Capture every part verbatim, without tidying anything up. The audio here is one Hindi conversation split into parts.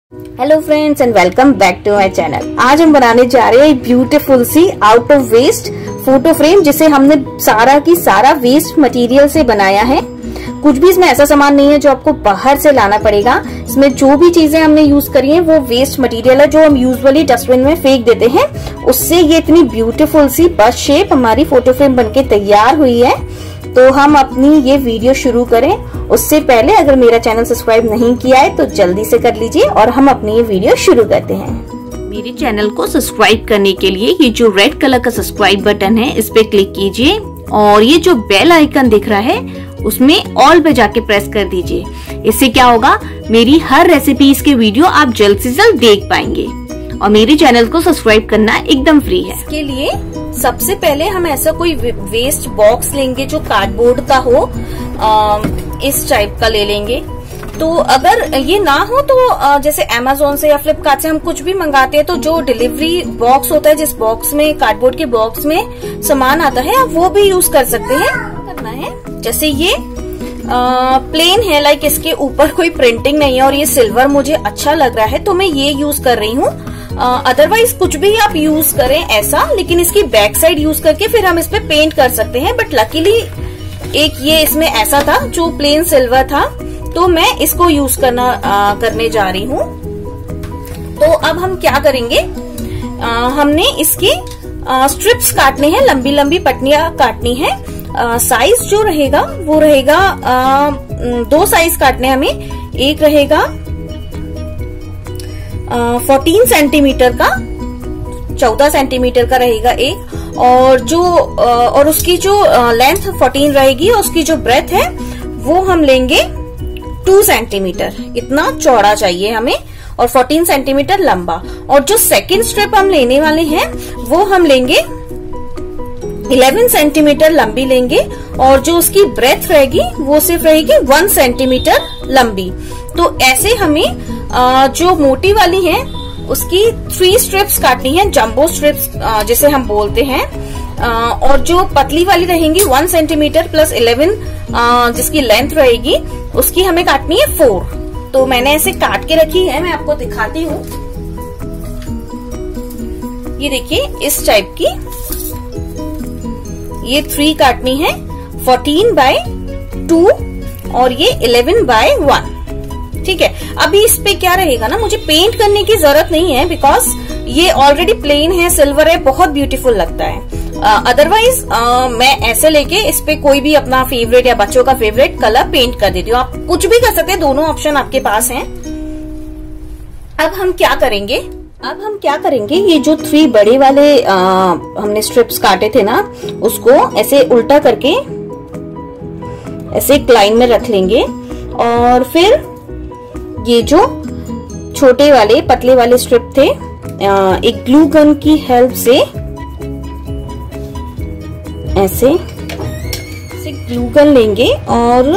Hello friends and welcome back to my channel. आज हम बनाने जा रहे हैं beautiful sea out of waste photo frame, जिसे हमने सारा की सारा वेस्ट मटेरियल से बनाया है। कुछ भी इसमें ऐसा सामान नहीं है जो आपको बाहर से लाना पड़ेगा। इसमें जो भी चीजें हमने यूज करी हैं वो वेस्ट मटेरियल है जो हम यूजुअली डस्टबिन में फेंक देते हैं। उससे ये इतनी ब्यूटीफुल सी बस शेप हमारी फोटो फ्रेम बनके तैयार हुई है। तो हम अपनी ये वीडियो शुरू करें उससे पहले अगर मेरा चैनल सब्सक्राइब नहीं किया है तो जल्दी से कर लीजिए और हम अपनी ये वीडियो शुरू करते हैं। मेरे चैनल को सब्सक्राइब करने के लिए ये जो रेड कलर का सब्सक्राइब बटन है इस पे क्लिक कीजिए और ये जो बेल आइकन दिख रहा है उसमें ऑल पे जाके प्रेस कर दीजिए। इससे क्या होगा, मेरी हर रेसिपीज के वीडियो आप जल्द से जल्द देख पाएंगे और मेरे चैनल को सब्सक्राइब करना एकदम फ्री है। इसके लिए सबसे पहले हम ऐसा कोई वेस्ट बॉक्स लेंगे जो कार्डबोर्ड का हो, आ, इस टाइप का ले लेंगे। तो अगर ये ना हो तो जैसे अमेज़न से या फ्लिपकार्ट से हम कुछ भी मंगाते हैं तो जो डिलीवरी बॉक्स होता है, जिस बॉक्स में कार्डबोर्ड के बॉक्स में सामान आता है, आप वो भी यूज कर सकते हैं। करना है जैसे ये आ, प्लेन है, लाइक इसके ऊपर कोई प्रिंटिंग नहीं है और ये सिल्वर मुझे अच्छा लग रहा है तो मैं ये यूज कर रही हूँ। अदरवाइज कुछ भी आप यूज करें ऐसा, लेकिन इसकी बैक साइड यूज करके फिर हम इस पे पेंट कर सकते हैं। बट लकीली एक ये इसमें ऐसा था जो प्लेन सिल्वर था तो मैं इसको यूज करना आ, करने जा रही हूँ। तो अब हम क्या करेंगे, आ, हमने इसकी आ, स्ट्रिप्स काटने हैं, लंबी लंबी पट्टियां काटनी है। साइज जो रहेगा वो रहेगा आ, दो साइज काटने हमें। एक रहेगा चौदह सेंटीमीटर का, चौदह सेंटीमीटर का रहेगा एक, और जो और उसकी जो लेंथ चौदह रहेगी और उसकी जो ब्रेथ है वो हम लेंगे दो सेंटीमीटर। इतना चौड़ा चाहिए हमें और चौदह सेंटीमीटर लंबा। और जो सेकंड स्ट्रिप हम लेने वाले हैं वो हम लेंगे ग्यारह सेंटीमीटर लंबी लेंगे और जो उसकी ब्रेथ रहेगी वो सिर्फ रहेगी एक सेंटीमीटर लंबी। तो ऐसे हमें आ, जो मोटी वाली है उसकी थ्री स्ट्रिप्स काटनी है, जंबो स्ट्रिप्स जिसे हम बोलते हैं। आ, और जो पतली वाली रहेंगी वन सेंटीमीटर प्लस इलेवन जिसकी लेंथ रहेगी उसकी हमें काटनी है फोर। तो मैंने ऐसे काट के रखी है, मैं आपको दिखाती हूँ। ये देखिए इस टाइप की ये थ्री काटनी है, चौदह बाय टू और ये ग्यारह बाय वन। ठीक है, अभी इस पे क्या रहेगा ना, मुझे पेंट करने की जरूरत नहीं है बिकॉज ये ऑलरेडी प्लेन है, सिल्वर है, बहुत ब्यूटीफुल लगता है। अदरवाइज uh, uh, मैं ऐसे लेके इस पे कोई भी अपना फेवरेट या बच्चों का फेवरेट कलर पेंट कर देती हूँ। आप कुछ भी कर सकते हैं, दोनों ऑप्शन आपके पास हैं। अब हम क्या करेंगे अब हम क्या करेंगे ये जो थ्री बड़े वाले आ, हमने स्ट्रिप्स काटे थे ना, उसको ऐसे उल्टा करके ऐसे एक लाइन में रख लेंगे और फिर ये जो छोटे वाले पतले वाले स्ट्रिप थे आ, एक ग्लू गन की हेल्प से ऐसे ऐसे ग्लू गन लेंगे और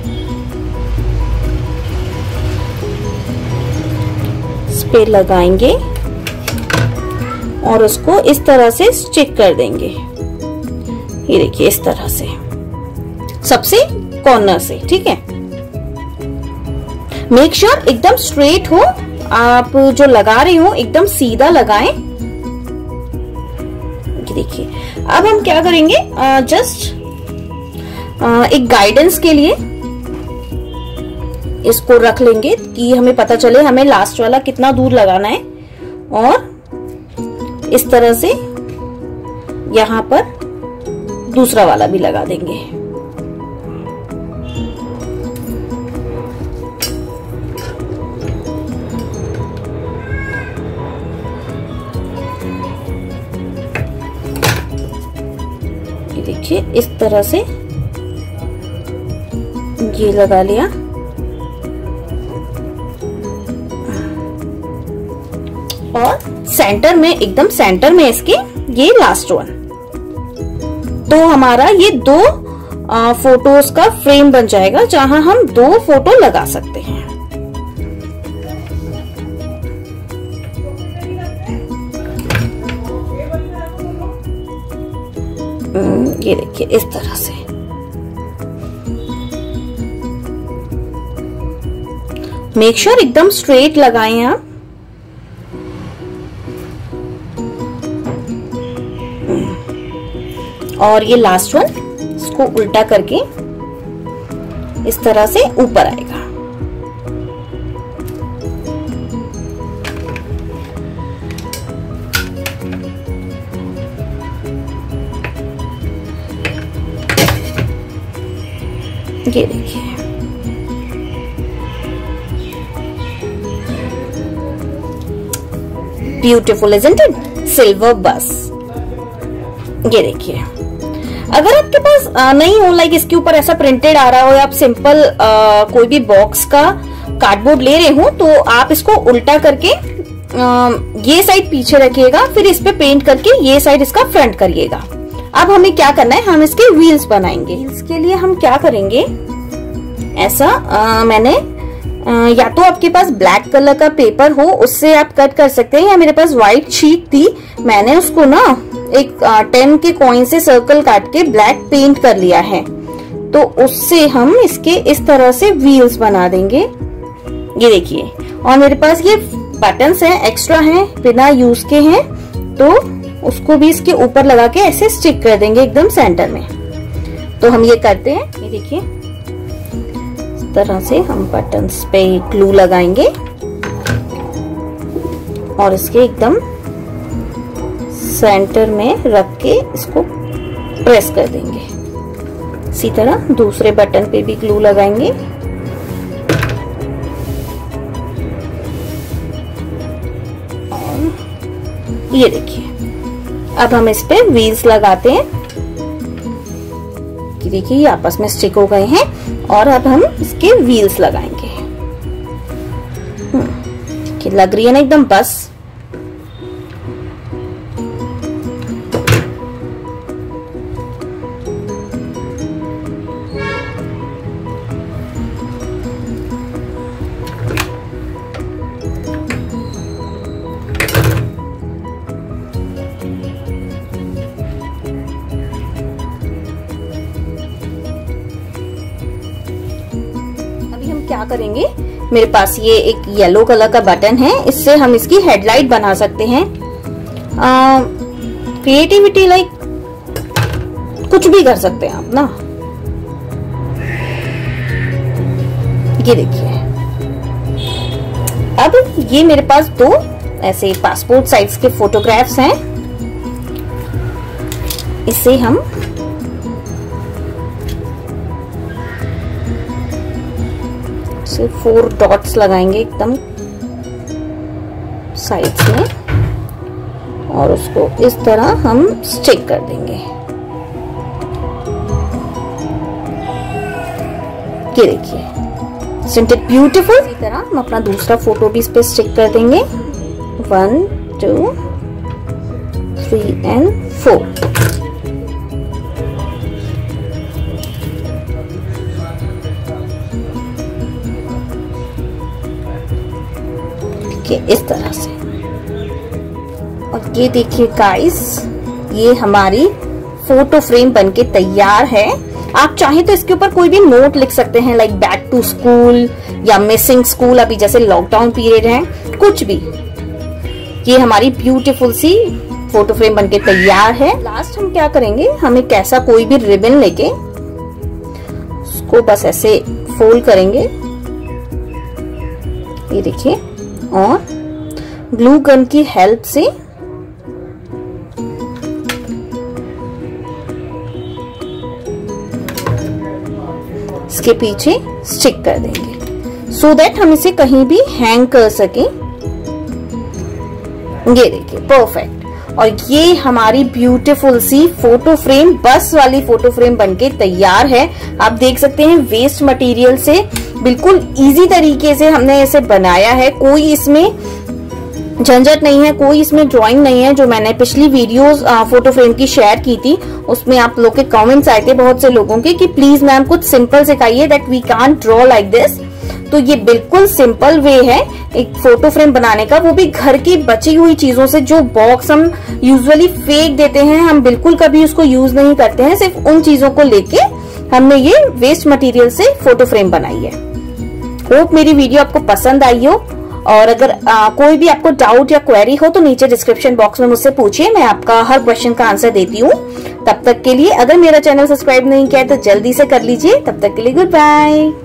इस पे लगाएंगे और उसको इस तरह से स्टिक कर देंगे। ये देखिए इस तरह से सबसे कॉर्नर से। ठीक है, मेक श्योर sure एकदम स्ट्रेट हो, आप जो लगा रही हो एकदम सीधा लगाएं। देखिए अब हम क्या करेंगे, जस्ट एक गाइडेंस के लिए इसको रख लेंगे कि हमें पता चले हमें लास्ट वाला कितना दूर लगाना है और इस तरह से यहाँ पर दूसरा वाला भी लगा देंगे। ये देखिए इस तरह से ये लगा लिया और सेंटर में, एकदम सेंटर में इसके ये लास्ट वन। तो हमारा ये दो आ, फोटोज का फ्रेम बन जाएगा जहां हम दो फोटो लगा सकते हैं। ये देखिए इस तरह से। मेक श्योर एकदम स्ट्रेट लगाएं आप। और ये लास्ट वन, इसको उल्टा करके इस तरह से ऊपर आएगा। ये देखिए, ब्यूटीफुल इजंट इट, सिल्वर बस। ये देखिए, अगर आपके पास आ, नहीं हो, लाइक इसके ऊपर ऐसा प्रिंटेड आ रहा हो, या आप सिंपल आ, कोई भी बॉक्स का कार्डबोर्ड ले रहे हो, तो आप इसको उल्टा करके आ, ये साइड पीछे रखिएगा, फिर इस पे पेंट करके ये साइड इसका फ्रंट करिएगा। अब हमें क्या करना है, हम इसके व्हील्स बनाएंगे। व्हील्स के लिए हम क्या करेंगे, ऐसा आ, मैंने आ, या तो आपके पास ब्लैक कलर का पेपर हो उससे आप कट कर सकते हैं, या मेरे पास व्हाइट शीट थी, मैंने उसको ना एक टेन के कॉइन से सर्कल काट के ब्लैक पेंट कर लिया है। तो उससे हम इसके इस तरह से व्हील्स बना देंगे। ये देखिए, और मेरे पास ये बटन्स हैं, एक्स्ट्रा हैं, बिना यूज के हैं, तो उसको भी इसके ऊपर लगा के ऐसे स्टिक कर देंगे एकदम सेंटर में। तो हम ये करते हैं, ये देखिए, इस तरह से हम बटन्स पे ग्लू लगाएंगे और इसके एकदम सेंटर में रख के इसको प्रेस कर देंगे। इसी तरह दूसरे बटन पे भी ग्लू लगाएंगे। और ये देखिए, अब हम इस पे व्हील्स लगाते हैं कि देखिए ये आपस में स्टिक हो गए हैं, और अब हम इसके व्हील्स लगाएंगे। देखिए लग रही है ना एकदम बस। क्या करेंगे, मेरे पास ये एक येलो कलर का बटन है, इससे हम इसकी हेडलाइट बना सकते हैं। क्रिएटिविटी लाइक कुछ भी कर सकते हैं आप ना। ये देखिए, अब ये मेरे पास दो ऐसे पासपोर्ट साइज के फोटोग्राफ्स हैं, इसे हम से फोर डॉट्स लगाएंगे एकदम साइड्स में, और उसको इस तरह हम स्टिक कर देंगे। ये देखिए, isn't it beautiful? इसी तरह हम अपना दूसरा फोटो भी इस पे स्टिक कर देंगे। One two three and four. इस तरह से। और ये देखिए गाइस, ये हमारी फोटो फ्रेम बनके तैयार है। आप चाहे तो इसके ऊपर कोई भी नोट लिख सकते हैं, लाइक बैक टू स्कूल या मिसिंग स्कूल, अभी जैसे लॉकडाउन पीरियड है, कुछ भी। ये हमारी ब्यूटीफुल सी फोटो फ्रेम बनके तैयार है। लास्ट हम क्या करेंगे, हम एक ऐसा कोई भी रिबन लेके उसको बस ऐसे फोल्ड करेंगे, ये देखिए, और ग्लू गन की हेल्प से इसके पीछे स्टिक कर देंगे, सो so दैट हम इसे कहीं भी हैंग कर सकें। ये देखिए, परफेक्ट। और ये हमारी ब्यूटीफुल सी फोटो फ्रेम, बस वाली फोटो फ्रेम बनके तैयार है। आप देख सकते हैं वेस्ट मटेरियल से बिल्कुल इजी तरीके से हमने इसे बनाया है। कोई इसमें झंझट नहीं है, कोई इसमें ड्राइंग नहीं है। जो मैंने पिछली वीडियोस फोटो फ्रेम की शेयर की थी, उसमें आप लोग के कमेंट्स आए थे बहुत से लोगों के कि प्लीज मैम कुछ सिंपल सिखाइए, that we can't draw like this. तो ये बिल्कुल सिंपल वे है एक फोटो फ्रेम बनाने का, वो भी घर की बची हुई चीजों से। जो बॉक्स हम यूजुअली फेंक देते हैं, हम बिल्कुल कभी उसको यूज नहीं करते हैं, सिर्फ उन चीजों को लेके हमने ये वेस्ट मटेरियल से फोटो फ्रेम बनाई है। होप मेरी वीडियो आपको पसंद आई हो, और अगर आ, कोई भी आपको डाउट या क्वेरी हो तो नीचे डिस्क्रिप्शन बॉक्स में मुझसे पूछिए, मैं आपका हर क्वेश्चन का आंसर देती हूँ। तब तक के लिए अगर मेरा चैनल सब्सक्राइब नहीं किया है तो जल्दी से कर लीजिए। तब तक के लिए गुड बाय।